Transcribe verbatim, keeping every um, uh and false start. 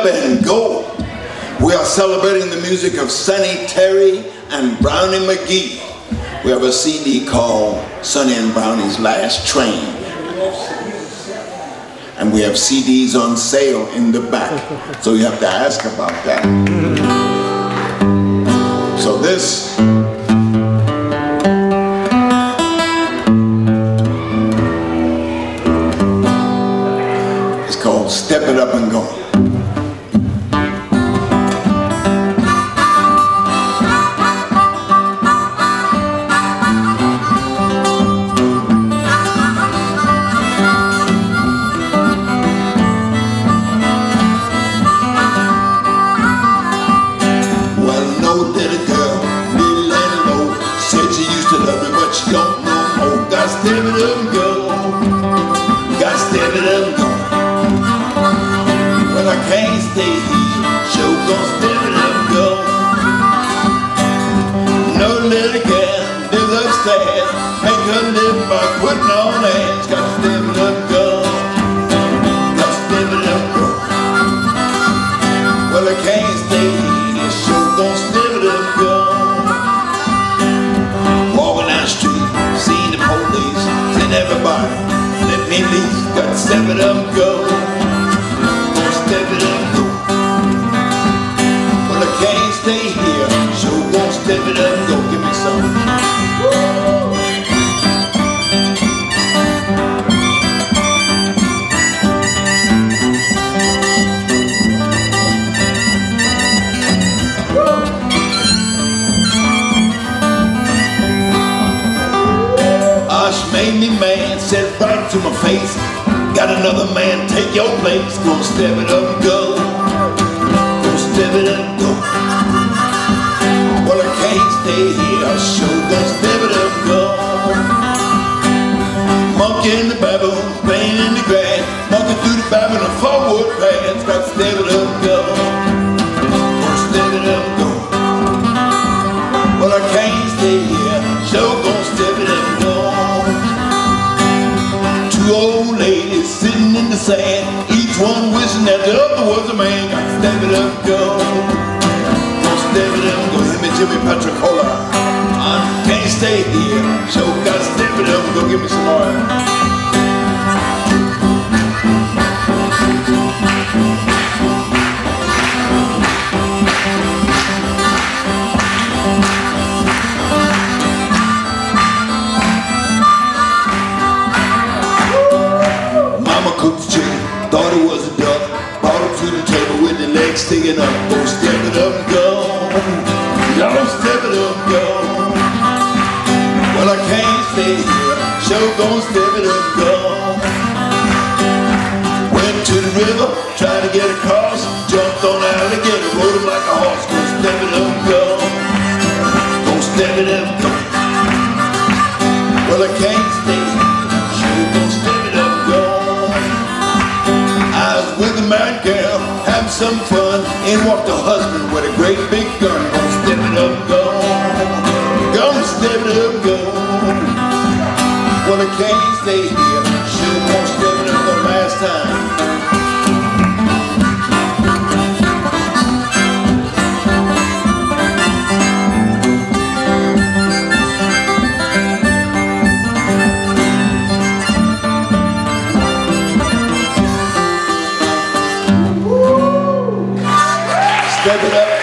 and go. We are celebrating the music of Sonny Terry and Brownie McGhee. We have a C D called Sonny and Brownie's Last Train. And we have C Ds on sale in the back. So you have to ask about that. So this is called Step It Up and Go. She don't know more. Gotta step it up and go. Gotta step it up and go. Well, I can't stay here. Sure gonna step it up and go. No little girl lives upstairs. Make her live by putting on ass. Gotta step it up and go. Gotta step it up and go. Well, I can't stay here. Sure gonna step it up and go. Everybody, let me leave. Got to step it up and go. Gonna step it up and go. Well, I can't stay here. Sure gonna step it up and go. Give me some. Woo! Made me mad, said right to my face, got another man, take your place. Gonna step it up and go. Gonna step it up and go. Well, I can't stay here. I sure gonna step it up and go. Monkey in the baboon, playing in the grass, monkey through the baboon on forward paths. Got to step it up and go. Gonna step it up and go. Well, I can't stay here. Sure gonna step it up and go. Two old ladies sitting in the sand, each one wishing that the other was a man. Got to step it up and go. Gonna step it up and go. Hit me Jimmy Petricola. I can't stay here. So gotta step it up and go. Give me some more. Cooked the chicken, thought it was a duck, brought him to the table with the legs sticking up. Go step it up and go. Y'all step it up and go. Well, I can't stay here. Sure gonna step it up and go. Went to the river, tried to get across, jumped on the alligator, rode him like a horse. Go step it up and go. Go step it up and go. Well, I can't stay here. Sure gonna step it up and go. With a mad girl, having some fun, in walked a husband with a great big gun. Gonna step it up and go. Gonna step it up and go. Well, I can't stay here. Sure won't step it up the last time. Step it up.